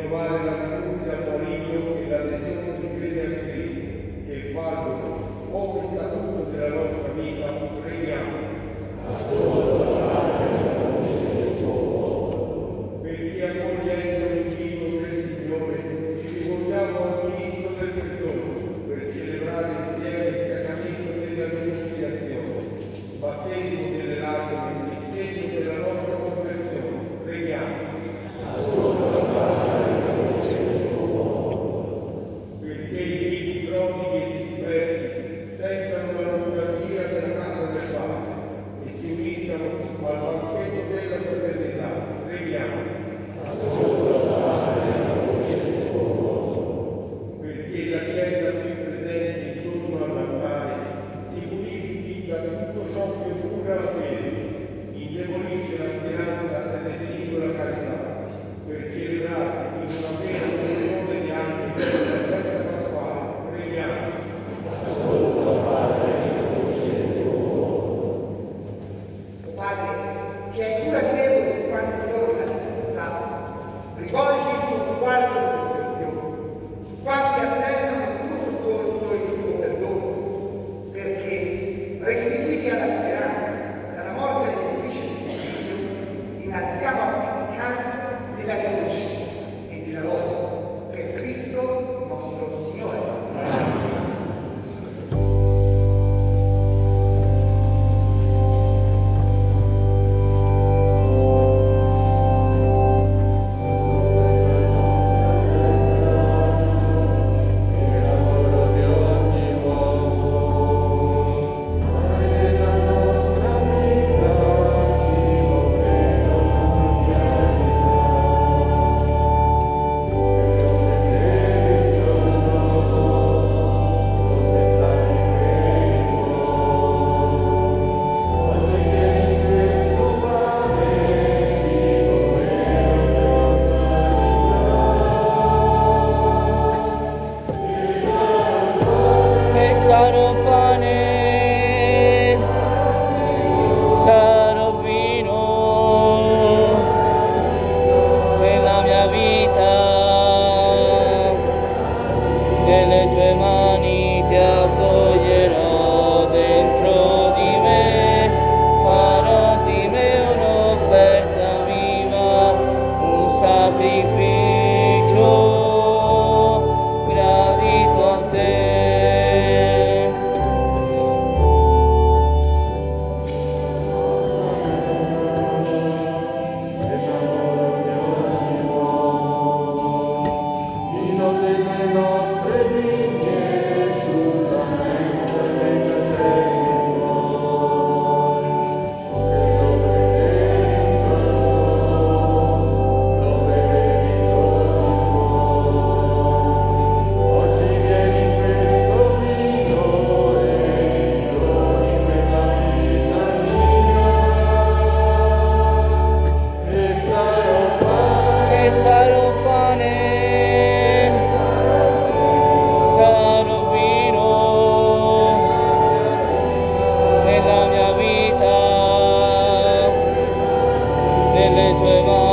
rinnovare la fiducia al marito e l'adesione di fede a Cristo, che fanno come statuto della nostra vita, preghiamo. Perché accogliendo l'invito del Signore, ci rivolgiamo al Ministro del Perdono per celebrare insieme il sacramento della riconciliazione, battendo delle lacrime il segno della nostra conversione. Preghiamo. Perché i figli profughi e dispersi sentano la nostalgia della casa del Padre e si uniscano al banchetto della fraternità. Preghiamo. Perché la Chiesa qui presente intorno all'altare si purifichi da tutto ciò che oscura la fede, indebolisce la speranza e l'esilio la carità, per celebrare in una piena comunione di anni la festa pasquale. Preghiamo. Padre, che è cura debole di quanti sono nell'attività, rivolgi il tuo sguardo su quanti attendono il tuo soccorso e il tuo perdono, perché restituiti alla speranza dalla morte dell'ufficio di Dio, innalziamo il canto della riconoscenza e della lode per Cristo nostro Signore. Sarò pane, sarò vino nella mia vita, nelle tue mani ti accoglierò dentro di me, farò di me un'offerta viva, un sacrificio gradito a te. Sarò pane, sarò vino nella mia vita, nelle tue mani.